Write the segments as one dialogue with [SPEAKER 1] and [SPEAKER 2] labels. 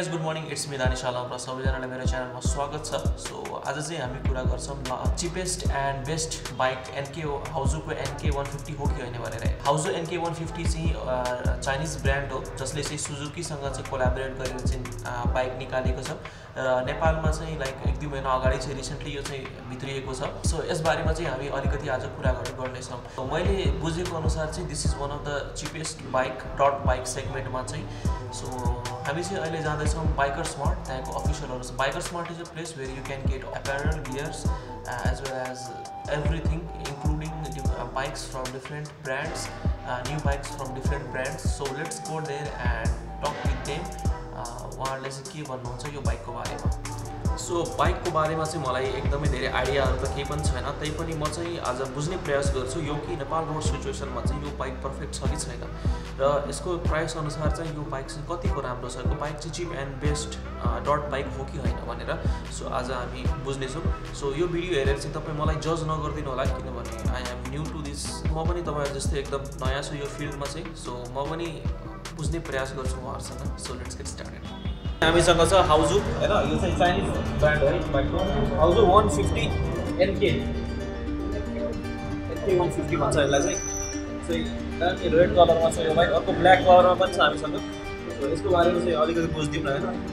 [SPEAKER 1] guys, good morning. It's me Danish Alam र सबैजनालाई मेरो च्यानलमा स्वागत छ। सो आज चाहिँ हामी कुरा गर्छौं cheapest and best bike Haojue NK150 हो कि हैन भनेर। Haojue NK150 चाहिँ चाइनीज ब्रान्ड हो जसले चाहिँ सुजुकी सँग चाहिँ कोल्याबोरेट गरेर चाहिँ बाइक निकालेको छ र नेपालमा चाहिँ लाइक एक दुई महिना अगाडि चाहिँ रिसेन्टली यो चाहिँ भित्रिएको छ। सो यस बारेमा चाहिँ हामी अलिकति आज कुरा गर्ने छौं। सो मैले बुझेको अनुसार चाहिँ this is one of the cheapest bike that bike सेगमेन्टमा चाहिँ। सो हामी चाहिँ अहिले जाँदैछौँ बाइकर स्मार्ट, त्यहाँको अफिसियलहरु छ। Biker smart is a place where you can get apparel, gears as well as everything including bikes from different brands, new bikes from different brands. So let's go there and talk with them. उहाँहरूले चाहिँ के भन्नुहुन्छ यो बाइकको बारेमा। So बाइकको बारेमा चाहिँ मलाई एकदमै धेरै आइडियाहरु त केही पनि छैन, तैपनि म चाहिँ आज बुझ्ने प्रयास गर्छु यो कि नेपाल रोड सिचुएसनमा चाहिँ यो बाइक परफेक्ट छ कि छैन र यसको प्राइस अनुसार चाहिँ यो बाइक चाहिँ कतिको राम्रो छ, यो बाइक चाहिँ cheap and best that bike हो कि हैन भनेर। सो आज हामी बुझ्ने छौं। सो यो भिडियो हेरेर चाहिँ तपाई मलाई जज नगर्दिनु होला किनभने I am new to this. म पनि तपाईहरु जस्तै एकदम नयाँ छु यो फिल्डमा चाहिँ। सो म पनि बुझ्ने प्रयास गर्छु उहाँहरुसँग। So let's get started. हामीसँग छ हाउजू हैन, यो चाहिँ चाइनीज ब्रान्ड हो बाइकको। हाउजू 150 NK 150 भन्छ यसलाई चाहिँ रेड कलरमा छ यो बाइक। अर्को ब्ल्याक कलरमा पनि छ हामीसँग। सो यसको बारेमा चाहिँ अलिकति बुझ्दिउँ न हैन।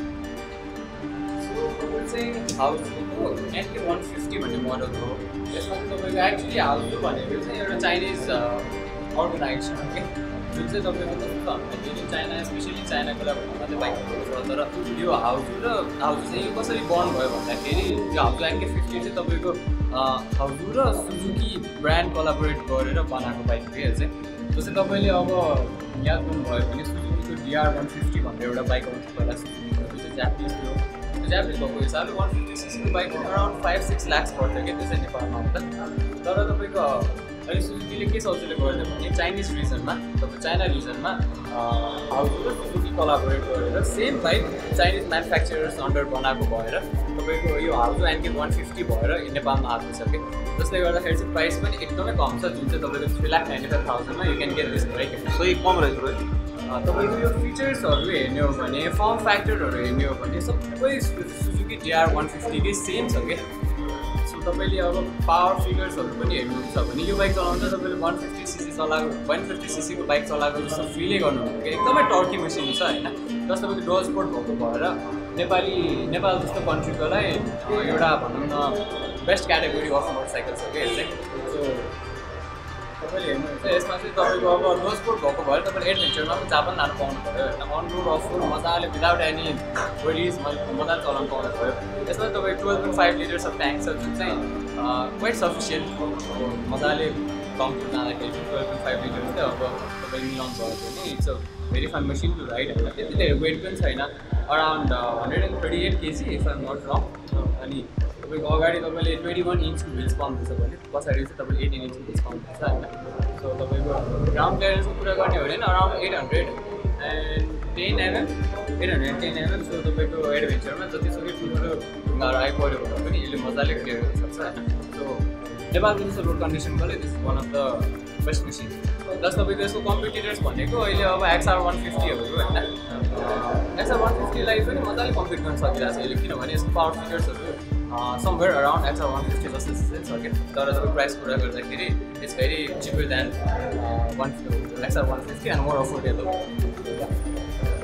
[SPEAKER 2] सो चाहिँ हाउजूको NK150 भन्ने मोडल हो। यसमा चाहिँ तपाईको एक्चुअली हाउजू भनेको चाहिँ एउटा चाइनीज अर्गनाइजेसन हो के, जुन चाहिँ तपाईको जस्तो चाइना स्पेशली चाइनाको लागि मात्रै बाइकहरू छ। तर यो हाउजू चाहिँ कसरी बर्न भयो भन्दाखेरि यो हाउजू NK50 चाहिँ तपाईको हाउजू र सुजुकी ब्रान्ड कोलाबोरेट गरेर बनाएको बाइक हो यो चाहिँ। जस्तै तपाईले अब याद गर्नुभयो भने सुजुकीको DR150 भन्ने एउटा बाइक आउँथ्यो पहिला सुजुकीको, त्यो चाहिँ जापानिज थियो। त्यो जापानिज भएको हिसाबले 150cc को बाइक अराउन्ड 5-6 लाख पर्थ्यो क्या त्यो चाहिँ नेपालमा आउँदा। तर तपाईको अहिले सुजुकीले के सजिलो गरिदियो भने चाइनिज रिजनमा, तपाईँ चाइना रिजनमा हाउजू र सुजुकी कोलाबोरेट गरेर same bike Chinese manufacturers under बनाएको भएर तपाईँको यो हाउजू NK150 भएर नेपालमा आएको छ कि। जसले गर्दाखेरि चाहिँ प्राइस पनि एकदमै कम छ, जुन चाहिँ तपाईँको 3,95,000 मा you can get this bike.
[SPEAKER 1] सही कम रहेछ है।
[SPEAKER 2] तपाईँको यो फिचर्सहरू हेर्ने हो भने, फर्म फ्याक्टरहरू हेर्ने हो भने सबै सुजुकी DR150 कै सेम छ क्या। तपाईले अब पावर फिगर्सहरू पनि हेर्नुहुन्छ भने यो बाइक चलाउँदा तपाईँले 150cc को बाइक चलाएको जस्तो फिलै गर्नुहुन्छ कि एकदमै टर्की मेसिन छ हैन। जस तपाईँको डोज स्पोर्ट भएको भएर नेपाल जस्तो कन्ट्रीको लागि एउटा भनौँ न बेस्ट क्याटेगोरी अफ मोटरसाइकल छ कि यसले। सो तपाईँले हेर्नुहुन्छ यसमा चाहिँ तपाईँको अब डोज स्पोर्ट भएको भएर तपाईँले एडभेन्चरमा पनि जहाँ पनि लानु पाउनु भयो हैन। अन रोड अफ रोड मजाले विदाउट एनी वेरिज मजाले चलाउनु पाउनु भयो। यसमा तपाईँको 12.5 लिटर्स अफ ट्याङ्क छ जुन चाहिँ क्वाइट सफिसियन्ट मजाले लङ टुर जाँदाखेरि 12.5 लिटर्स चाहिँ अब तपाईँले मिलाउनु भयो भने it's a very fine machine to ride होइन। त्यति धेरै वेट पनि छैन, around 138 kg if I'm not wrong. अनि तपाईँको अगाडि तपाईँले 21 इन्चको व्हिल्स पाउनुहुन्छ भने पछाडि चाहिँ तपाईँले 18 इन्चको व्हिल्स पाउनुहुन्छ होइन। सो तपाईँको ग्राउन्ड क्लियरेन्सको कुरा गर्ने हो भने अराउन्ड 810 mm। सो तपाईँको एडभेन्चरमा जतिसुकै ठुल्ठुलो ढुङ्गाहरू आइपऱ्यो भने पनि यसले मजाले क्लियर गर्न सक्छ होइन। सो नेपालको जस्तो रोड कन्डिसनको लागि this is one of the best machine. Plus तपाईँको यसको कम्पिटिटर्स भनेको अहिले अब XR150हरू होइन। XR150 लाई पनि मजाले कम्पिट गर्न सकिरहेको छ अहिले, किनभने यसको पावर फिचर्सहरू समवेयर अराउन्ड XR150 जस्तो छ कि। तर तपाईँ प्राइस कुरा गर्दाखेरि it's very cheaper than XR150 and more affordable.